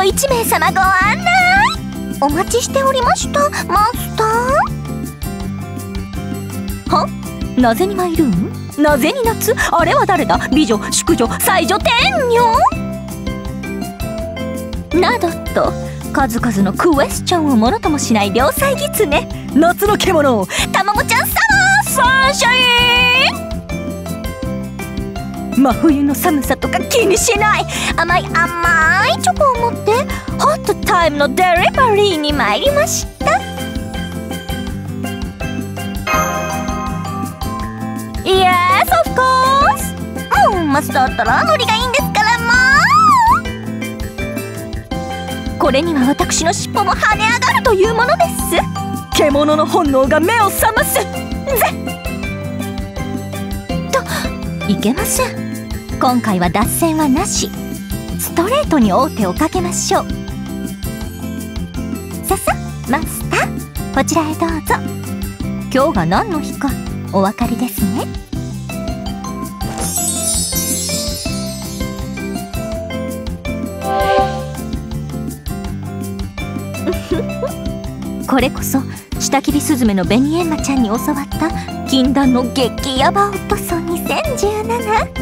1名様ご案内。お待ちしておりました、マスター。は？なぜに参るん？なぜに夏？あれは誰だ？美女、淑女、才女、天女などと数々のクエスチョンをものともしない両妻狐。夏の獣、たまごちゃん様、サンシャイン。真冬の寒さとか気にしない。甘い甘いチョコを持ってホットタイムのデリバリーに参りました。Yes, of course。 マスターったらノリがいいんですからこれには私の尻尾も跳ね上がるというものです。獣の本能が目を覚ますぜ。といけません。今回は脱線はなし。ストレートに王手をかけましょう。ささ、マスター、こちらへどうぞ。今日が何の日かお分かりですね。これこそ下切りスズメのベニエンマちゃんに教わった禁断の激ヤバオットソン2017。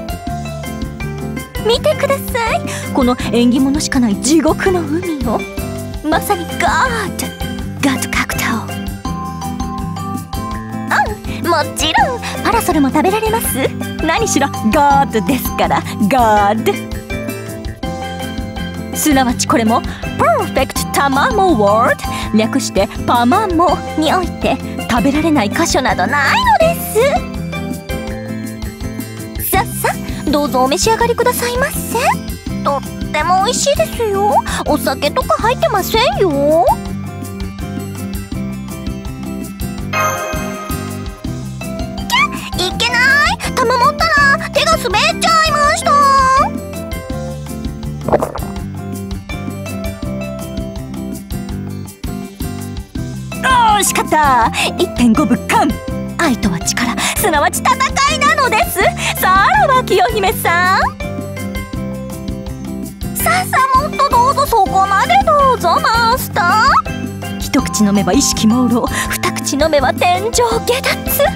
見てください、この縁起物しかない地獄の海を。まさにガード格闘。もちろんパラソルも食べられます。何しろガードですから。ガードすなわちこれもパーフェクトタマモワード、略してパマモにおいて食べられない箇所などないのです。さっさどうぞお召し上がりくださいませ。とっても美味しいですよ。お酒とか入ってませんよ。いけない、玉持ったら手が滑っちゃいました。惜しかった。 1.5 分間。愛とは力、すなわち戦いなのです。さらば清姫さん、さあさあもっとどうぞ、そこまでどうぞマスター。一口飲めば意識朦朧、二口飲めば天井下脱。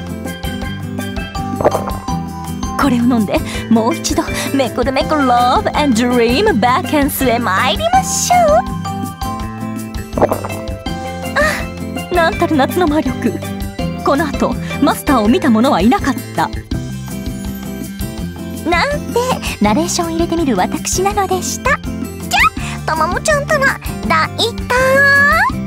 これを飲んでもう一度めくるめく Love and Dream バカンスへ参りましょう。なんたる夏の魔力。この後マスターを見た者はいなかったなんてナレーション入れてみる私なのでした。じゃあとももちゃんとの第一弾。